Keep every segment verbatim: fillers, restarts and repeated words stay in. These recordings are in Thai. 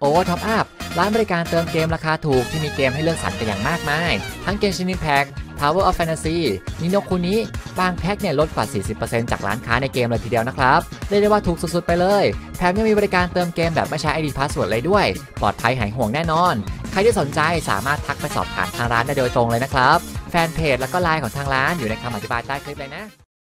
Over Top Up ร้านบริการเติมเกมราคาถูกที่มีเกมให้เลือกสรรกันอย่างมากมายทั้งเกมชินิแพ็ก Tower of Fantasy นิโนคุนิบางแพ็กเนี่ยลดกว่า สี่สิบเปอร์เซ็นต์ จากร้านค้าในเกมเลยทีเดียวนะครับเรียกได้ว่าถูกสุดๆไปเลยแถมยังมีบริการเติมเกมแบบไม่ใช้ ไอ ดี Password เลยด้วยปลอดภัยหายห่วงแน่นอนใครที่สนใจสามารถทักไปสอบถามทางร้านได้โดยตรงเลยนะครับแฟนเพจแล้วก็ไลน์ของทางร้านอยู่ในคำอธิบายใต้คลิปเลยนะ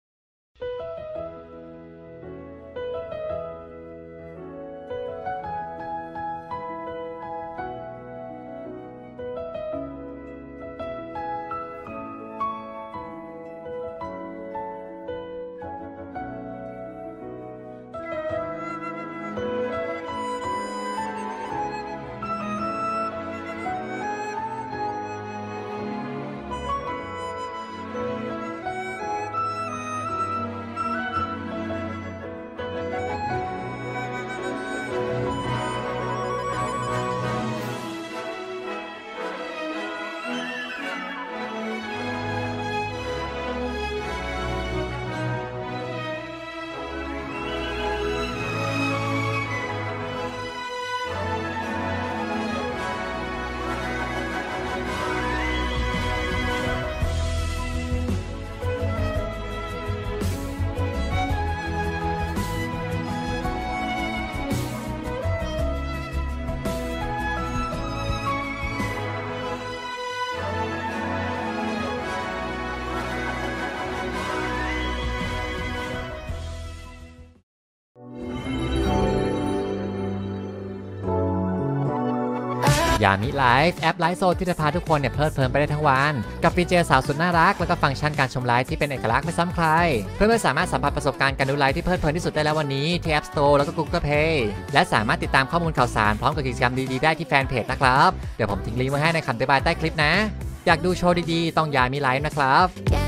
ยามิไลฟ์แอปไลฟ์โซนที่จะพาทุกคนเนี่ยเพลิดเพลินไปได้ทั้งวันกับฟีเจอร์สาวสุดน่ารักแล้วก็ฟังก์ชันการชมไลฟ์ที่เป็นเอกลักษณ์ไม่ซ้ำใครเพื่อนๆสามารถสัมผัสประสบการณ์การดูไลฟ์ที่เพลิดเพลินที่สุดได้แล้ววันนี้ที่ App Store แล้วก็ Google Play และสามารถติดตามข้อมูลข่าวสารพร้อมกับกิจกรรมดีๆได้ที่แฟนเพจนะครับเดี๋ยวผมทิ้งลิงก์ไว้ให้ในคำอธิบายใต้คลิปนะอยากดูโชว์ดีๆต้องยามิไลฟ์นะครับ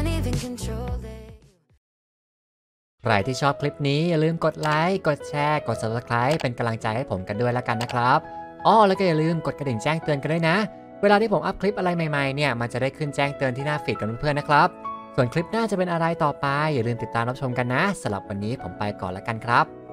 ใครที่ชอบคลิปนี้อย่าลืมกดไลค์กดแชร์กด ซับสไครบ์ เป็นกำลังใจให้ผมกันด้วยแล้วกันนะครับอ้อแล้วก็อย่าลืมกดกระดิ่งแจ้งเตือนกันด้วยนะเวลาที่ผมอัพคลิปอะไรใหม่ๆเนี่ยมันจะได้ขึ้นแจ้งเตือนที่หน้าฟีดกันเพื่อนๆนะครับส่วนคลิปหน้าจะเป็นอะไรต่อไปอย่าลืมติดตามรับชมกันนะสำหรับวันนี้ผมไปก่อนแล้วกันครับ